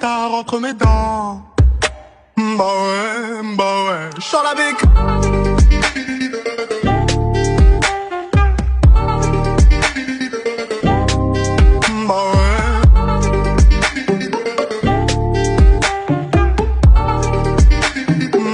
pétard entre mes dents. Bah ouais, j'sors la bec.